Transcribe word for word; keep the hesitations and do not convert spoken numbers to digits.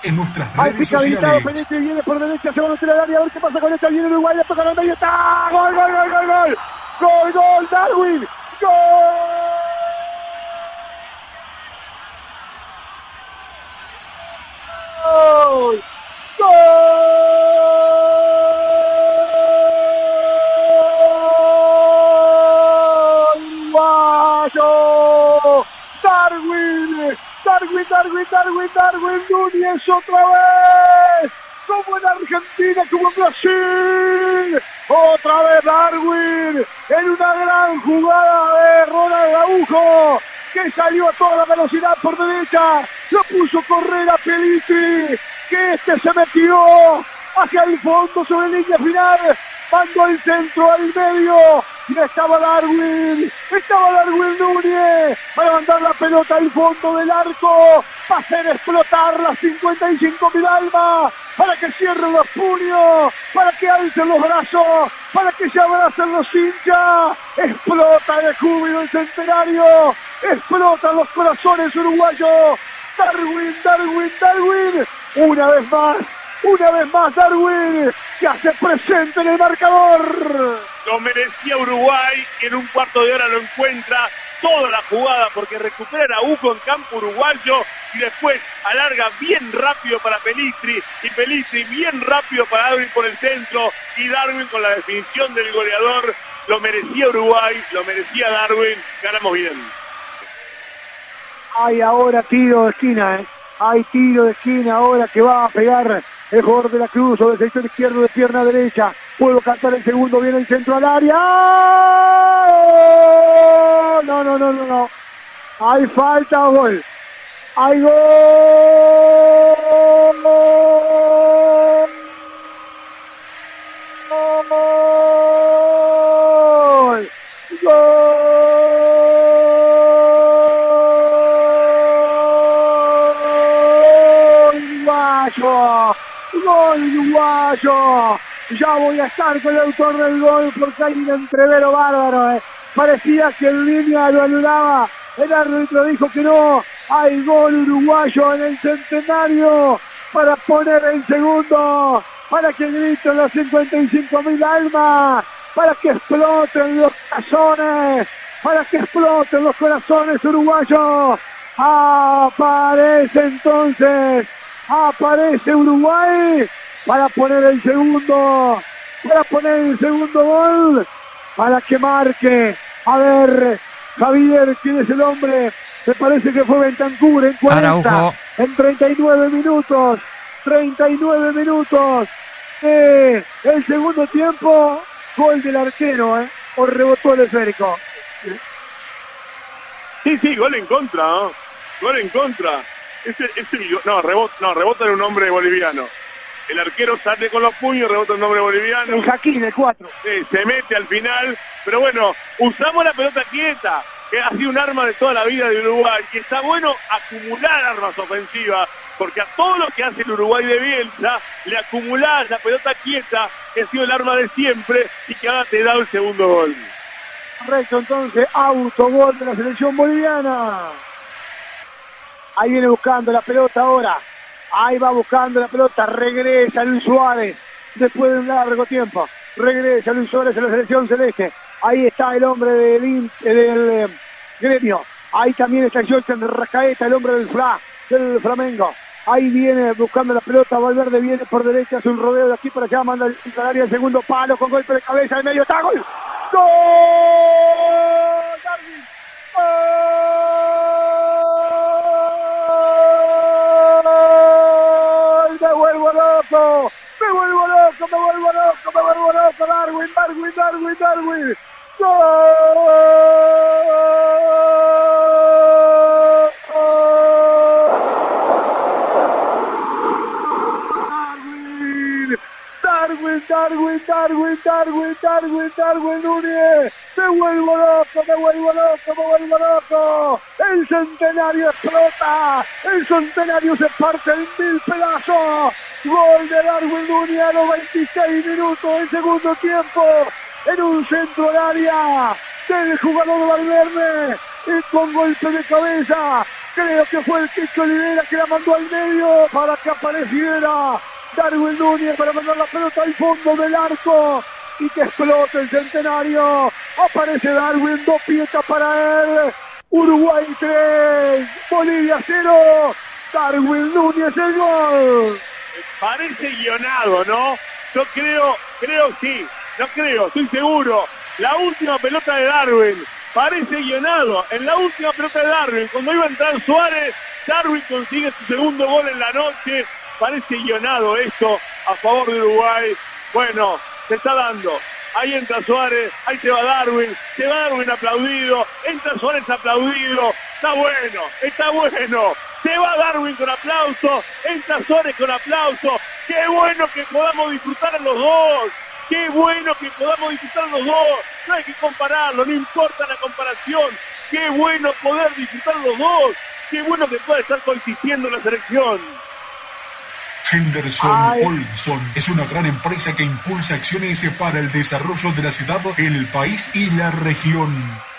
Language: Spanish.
en nuestras Ahí redes pica habilitado, sociales. Pellegrini viene por derecha, se va a meter al área, a ver qué pasa con esta, viene Uruguay, le toca al medio, está, gol, gol, gol, gol, gol, gol, gol, Darwin, gol, gol, uruguayo, Darwin, Darwin, Darwin, Darwin, Darwin Núñez otra vez, como en Argentina, como en Brasil, otra vez Darwin, en una gran jugada de Ronald Araujo, que salió a toda velocidad por derecha, lo puso a correr a Pelistri, que este se metió hacia el fondo sobre línea final, mandó el centro al medio, y estaba Darwin, estaba Darwin Núñez para mandar la pelota al fondo del arco, para hacer explotar las cincuenta y cinco mil almas, para que cierren los puños, para que alcen los brazos, para que se abracen los hinchas, explota de júbilo el centenario, explotan los corazones uruguayos, Darwin, Darwin, Darwin, una vez más, una vez más Darwin, que hace presente en el marcador. Lo merecía Uruguay, que en un cuarto de hora lo encuentra toda la jugada, porque recupera a Araujo en campo uruguayo y después alarga bien rápido para Pelistri, y Pelistri bien rápido para Darwin por el centro, y Darwin con la definición del goleador. Lo merecía Uruguay, lo merecía Darwin, ganamos bien. Hay ahora tiro de esquina, ¿eh? Hay tiro de esquina ahora que va a pegar el jugador de la Cruz sobre el sector izquierdo de pierna derecha. Puedo cantar el segundo, viene el centro al área. No, no, no, no, no. Hay falta o gol. Hay gol. Gol. Gol. Gol uruguayo, ya voy a estar con el autor del gol porque hay un entrevero bárbaro, eh. Parecía que en línea lo anulaba, el árbitro dijo que no, hay gol uruguayo en el centenario para poner el segundo, para que griten los cincuenta y cinco mil almas, para que exploten los corazones, para que exploten los corazones uruguayos. Aparece entonces Aparece Uruguay para poner el segundo, para poner el segundo gol, para que marque. A ver, Javier, ¿quién es el hombre? Me parece que fue Bentancur en cuarenta, Araujo. En treinta y nueve minutos, treinta y nueve minutos. Eh, el segundo tiempo, gol del arquero, ¿eh? O rebotó el esférico. Sí, sí, gol en contra, ¿no? Gol en contra. Ese, ese, no, rebota, no, rebota en un hombre boliviano. El arquero sale con los puños, rebota en un hombre boliviano. El Jaquín, el cuatro. Sí, se mete al final. Pero bueno, usamos la pelota quieta, que ha sido un arma de toda la vida de Uruguay. Y está bueno acumular armas ofensivas, porque a todo lo que hace el Uruguay de Bielsa, le acumulás la pelota quieta, que ha sido el arma de siempre, y que ahora te da el segundo gol. Correcto, entonces, autogol de la selección boliviana. Ahí viene buscando la pelota ahora. Ahí va buscando la pelota. Regresa Luis Suárez. Después de un largo tiempo. Regresa Luis Suárez en la selección celeste. Ahí está el hombre del, del eh, Gremio. Ahí también está Jorge Rascaeta, el hombre del Fla, del Flamengo. Ahí viene buscando la pelota. Valverde viene por derecha. Hace un rodeo de aquí para allá. Manda el área el segundo palo con golpe de cabeza. En medio está. ¡Gol! ¡Gol! ¡Darwin! ¡Me vuelvo loco! ¡Me vuelvo loco! ¡Me vuelvo loco! ¡Me vuelvo loco! ¡Darwin! ¡Darwin! ¡Darwin! ¡Darwin! ¡Gol! Darwin, Darwin, Darwin, Darwin, Darwin, Darwin Núñez. Me vuelvo loco, me vuelvo loco, me vuelvo loco. El centenario explota. El centenario se parte en mil pedazos. Gol de Darwin Núñez a los veintiséis minutos del segundo tiempo. En un centro al área del jugador Valverde. Y con golpe de cabeza Creo que fue el Kiko Olivera que la mandó al medio para que apareciera Darwin Núñez para mandar la pelota al fondo del arco y que explote el Centenario. Aparece Darwin, dos piezas para él. Uruguay tres, Bolivia cero. Darwin Núñez el gol. Parece guionado, ¿no? Yo creo, creo sí, no creo, estoy seguro. La última pelota de Darwin, parece guionado. En la última pelota de Darwin, cuando iba a entrar Suárez, Darwin consigue su segundo gol en la noche. Parece guionado esto a favor de Uruguay. Bueno, se está dando. Ahí entra Suárez, ahí se va Darwin, se va Darwin aplaudido, entra Suárez aplaudido. Está bueno, está bueno. Se va Darwin con aplauso, entra Suárez con aplauso. ¡Qué bueno que podamos disfrutar a los dos! ¡Qué bueno que podamos disfrutar a los dos! No hay que compararlo, no importa la comparación. ¡Qué bueno poder disfrutar a los dos! ¡Qué bueno que pueda estar coexistiendo la selección! Henderson Ay. Olson es una gran empresa que impulsa acciones para el desarrollo de la ciudad, el país y la región.